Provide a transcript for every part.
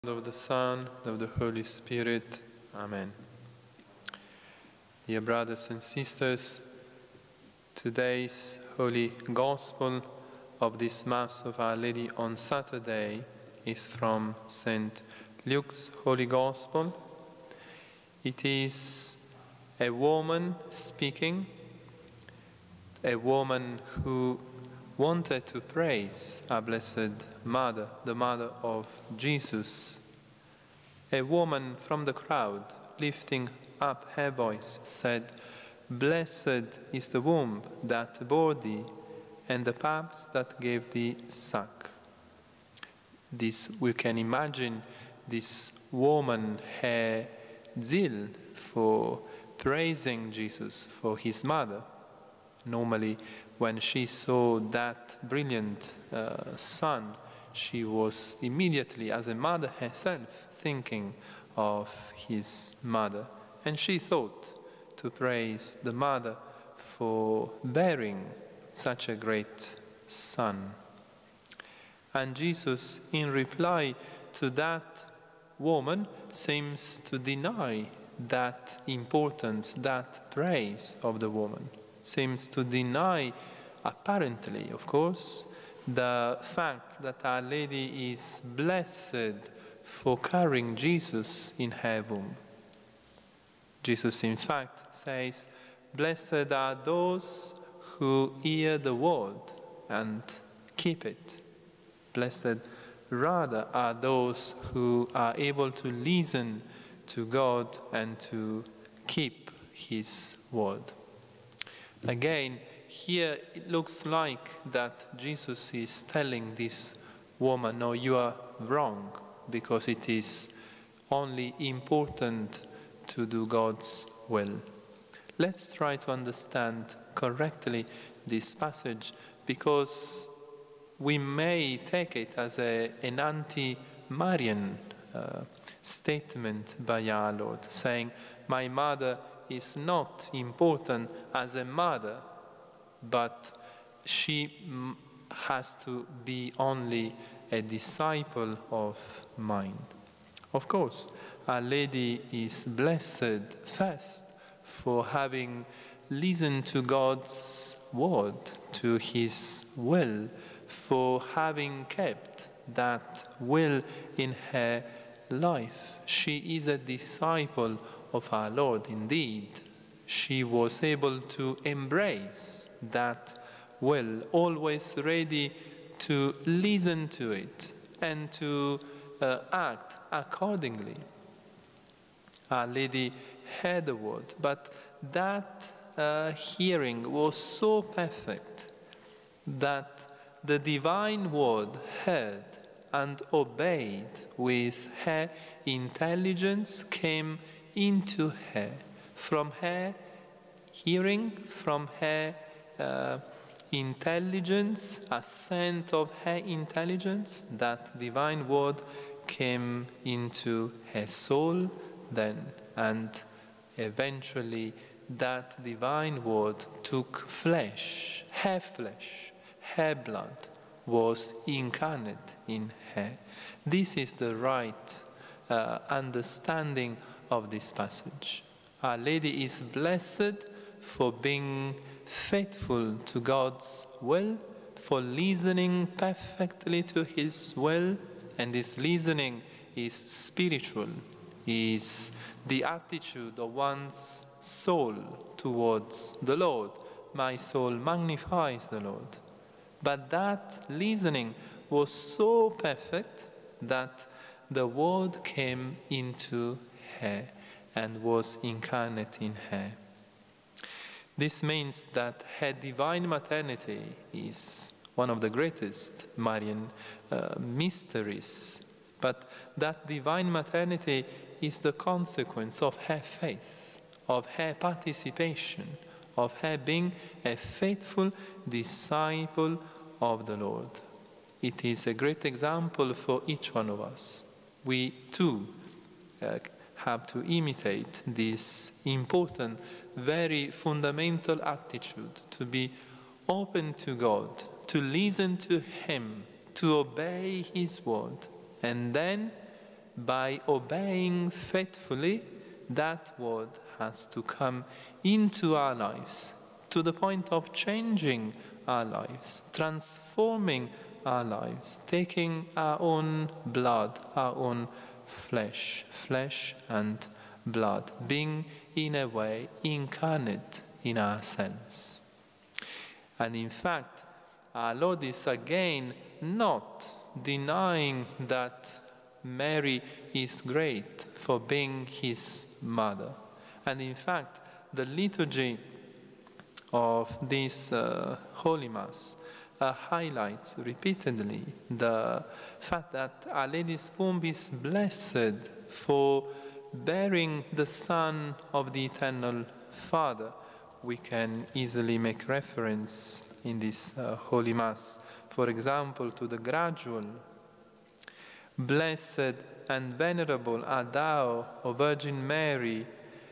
Of the Son, of the Holy Spirit. Amen. Dear brothers and sisters, today's Holy Gospel of this Mass of Our Lady on Saturday is from St. Luke's Holy Gospel. It is a woman speaking, a woman who wanted to praise our Blessed Mother, the Mother of Jesus. A woman from the crowd, lifting up her voice, said, "Blessed is the womb that bore thee, and the paps that gave thee suck." We can imagine this woman, her zeal for praising Jesus, for his mother. Normally, when she saw that brilliant son, she was immediately, as a mother herself, thinking of his mother. And she thought to praise the mother for bearing such a great son. And Jesus, in reply to that woman, seems to deny that importance, that praise of the woman. Seems to deny, apparently, of course, the fact that Our Lady is blessed for carrying Jesus in her womb. Jesus, in fact, says, "Blessed are those who hear the word and keep it. Blessed rather are those who are able to listen to God and to keep his word." Again, here it looks like that Jesus is telling this woman, "No, you are wrong, because it is only important to do God's will." Let's try to understand correctly this passage, because we may take it as an anti-Marian statement by our Lord, saying, "My mother is not important as a mother, but she has to be only a disciple of mine." Of course, Our Lady is blessed first for having listened to God's word, to his will, for having kept that will in her life. She is a disciple of our Lord indeed. She was able to embrace that will, always ready to listen to it and to act accordingly. Our Lady heard the word, but that hearing was so perfect that the divine word heard and obeyed with her intelligence came into her. From her hearing, from her intelligence, assent of her intelligence, that divine word came into her soul then, and eventually that divine word took flesh, her blood was incarnate in her. This is the right understanding of this passage. Our Lady is blessed for being faithful to God's will, for listening perfectly to his will, and this listening is spiritual, is the attitude of one's soul towards the Lord. My soul magnifies the Lord. But that listening was so perfect that the word came into her and was incarnate in her. This means that her divine maternity is one of the greatest Marian mysteries. But that divine maternity is the consequence of her faith, of her participation, of her being a faithful disciple of the Lord. It is a great example for each one of us. We too have to imitate this important, very fundamental attitude, to be open to God, to listen to him, to obey his word, and then by obeying faithfully, that word has to come into our lives, to the point of changing our lives, transforming our lives, taking our own blood, our own flesh and blood, being in a way incarnate in ourselves. And in fact, our Lord is again not denying that Mary is great for being his mother. And in fact, the liturgy of this Holy Mass highlights repeatedly the fact that Our Lady's womb is blessed for bearing the Son of the Eternal Father. We can easily make reference in this Holy Mass, for example, to the gradual, "Blessed and venerable art thou, O Virgin Mary,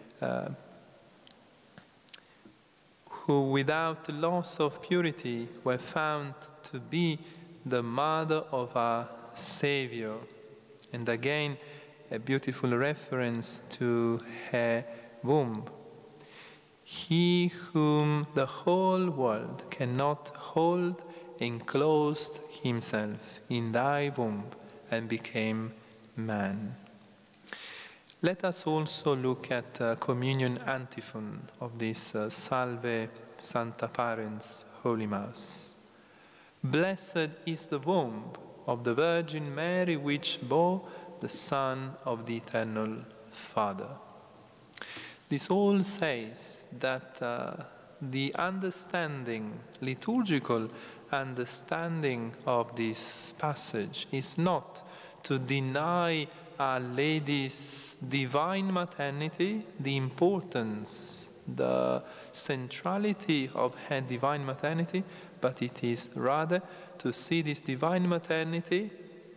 who without loss of purity were found to be the mother of our Savior." And again, a beautiful reference to her womb. "He whom the whole world cannot hold enclosed himself in thy womb and became man." Let us also look at communion antiphon of this Salve Sancta Parens Holy Mass. "Blessed is the womb of the Virgin Mary which bore the Son of the Eternal Father." This all says that the understanding, liturgical understanding of this passage is not to deny Our Lady's divine maternity, the importance, the centrality of her divine maternity, but it is rather to see this divine maternity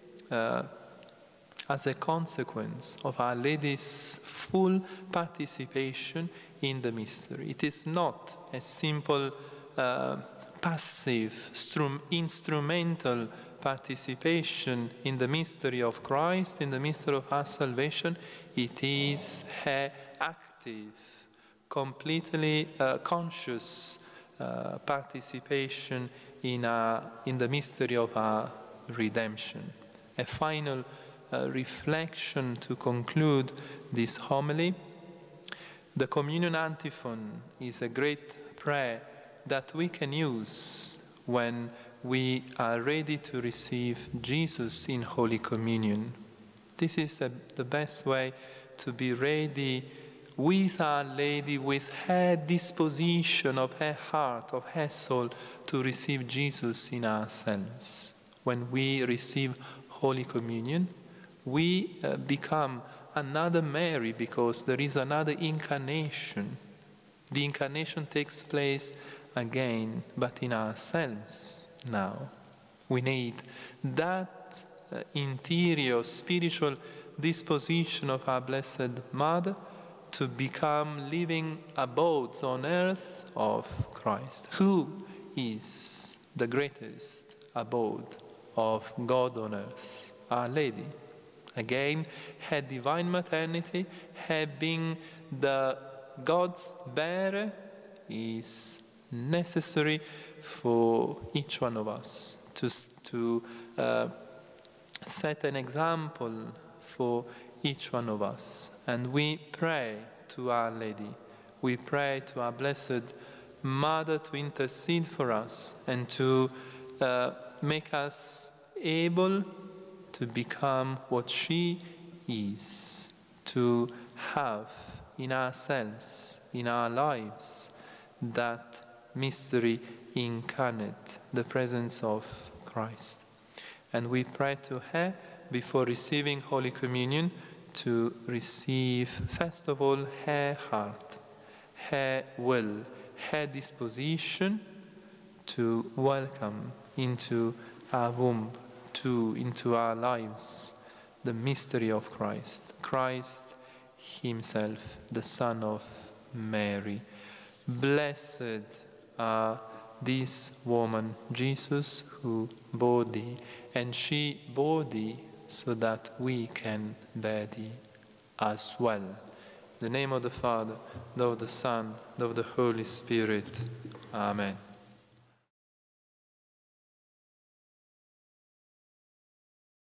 as a consequence of Our Lady's full participation in the mystery. It is not a simple passive, instrumental participation in the mystery of Christ, in the mystery of our salvation. It is her active, completely conscious participation in the mystery of our redemption. A final reflection to conclude this homily. The communion antiphon is a great prayer that we can use when we are ready to receive Jesus in Holy Communion. This is the best way to be ready with Our Lady, with her disposition of her heart, of her soul, to receive Jesus in ourselves. When we receive Holy Communion, we become another Mary, because there is another incarnation. The incarnation takes place again, but in ourselves now. We need that interior spiritual disposition of our Blessed Mother to become living abodes on earth of Christ, who is the greatest abode of God on earth, Our Lady. Again, her divine maternity, her being the God's bearer, is necessary for each one of us to set an example for each one of us. And we pray to Our Lady, we pray to our Blessed Mother to intercede for us and to make us able to become what she is, to have in ourselves, in our lives, that mystery incarnate, the presence of Christ. And we pray to her before receiving Holy Communion to receive, first of all, her heart, her will, her disposition to welcome into our womb, into our lives, the mystery of Christ, Christ himself, the Son of Mary. Blessed are this woman, Jesus, who bore thee, and she bore thee so that we can bear thee as well. In the name of the Father, and of the Son, and of the Holy Spirit. Amen.